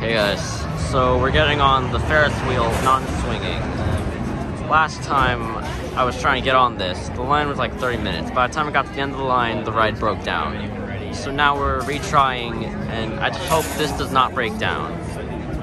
Hey guys, so we're getting on the Ferris wheel non-swinging. Last time I was trying to get on this, the line was like 30 minutes. By the time I got to the end of the line, the ride broke down. So now we're retrying, and I just hope this does not break down.